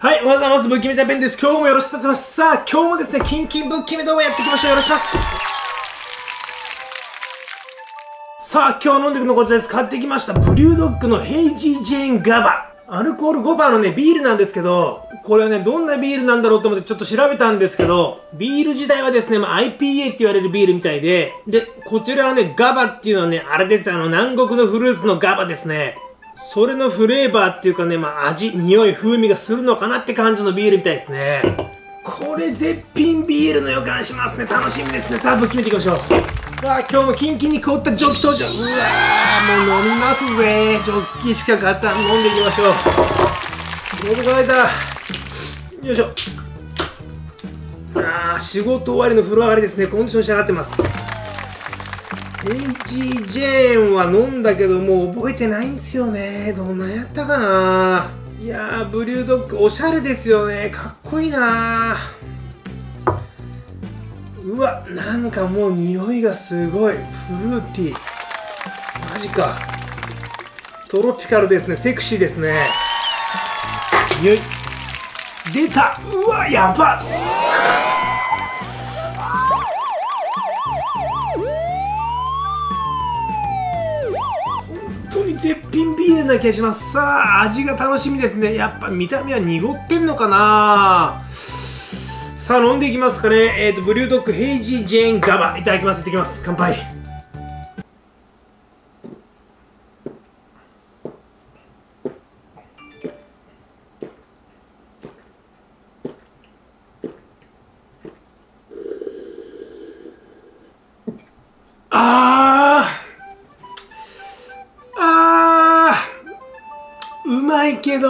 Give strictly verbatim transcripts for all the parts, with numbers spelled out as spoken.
はい、おはようございます。ぶっきめジャパンです。今日もよろしくお願いします。さあ、今日もですね、キンキンぶっきめ動画やっていきましょう。よろしくお願いします。さあ、今日飲んでいくのこちらです。買ってきました。ブリュードッグのヘイジージェーンガバ。アルコール ごパーセント のね、ビールなんですけど、これはね、どんなビールなんだろうと思ってちょっと調べたんですけど、ビール自体はですね、まあ、アイピーエー って言われるビールみたいで、で、こちらはね、ガバっていうのはね、あれです。あの、南国のフルーツのガバですね。それのフレーバーっていうかね、まあ、味、匂い、風味がするのかなって感じのビールみたいですね。これ絶品ビールの予感しますね。楽しみですね。さあ、ぶっ決めていきましょう。さあ、今日もキンキンに凍ったジョッキ登場。うわー、もう飲みますぜ。ジョッキしか勝たん。飲んでいきましょう。喉乾いた。よいしょ。あー、仕事終わりの風呂上がりですね。コンディション仕上がってます。ヘイジージェーンは飲んだけどもう覚えてないんすよね。どんなやったかな。いやー、ブリュードッグおしゃれですよね。かっこいいな。うわ、なんかもう匂いがすごい。フルーティー。マジか。トロピカルですね。セクシーですね。匂い出た。うわ、やばっ。本当に絶品ビールな気がします。さあ、味が楽しみですね。やっぱ見た目は濁ってんのかな。さあ、飲んでいきますかね。えっと、ブリュードッグヘイジージェーンガバ。いただきます。いってきます。乾杯。あーあーうまいけど、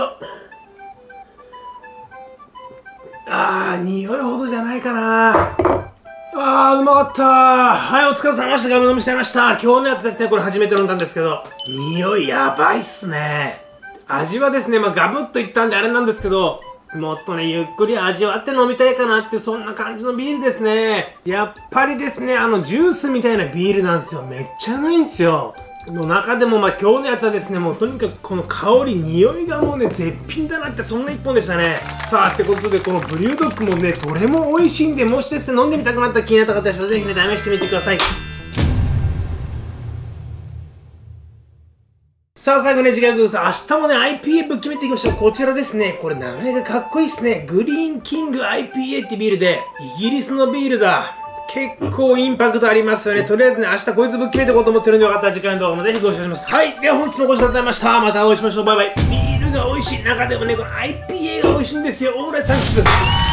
あー匂いほどじゃないかな。あーうまかった。はい、お疲れ様でした。ガム飲みしちゃいました。今日のやつですね、これ初めて飲んだんですけど、匂いやばいっすね。味はですね、まあガブッといったんであれなんですけど、もっとね、ゆっくり味わって飲みたいかなって、そんな感じのビールですね。やっぱりですね、あの、ジュースみたいなビールなんですよ。めっちゃうまいんですよ。の中でも、まあ今日のやつはですね、もうとにかくこの香り、匂いがもうね、絶品だなって、そんな一本でしたね。さあ、ってことで、このブリュードッグもね、どれも美味しいんで、もしですね、飲んでみたくなったら気になった方は、ぜひね、試してみてください。さあ、最後ね、次回ください。明日もね、アイピーエー ぶっ決めていきましょう。こちらですね。これ名前がかっこいいっすね。グリーンキング アイピーエー ってビールで、イギリスのビールだ。結構インパクトありますよね。とりあえずね、明日こいつぶっ決めていこうと思ってるんで、よかったら次回の動画もぜひご視聴します。はい。では本日もご視聴ありがとうございました。またお会いしましょう。バイバイ。ビールが美味しい。中でもね、この アイピーエー が美味しいんですよ。オーライサンクス。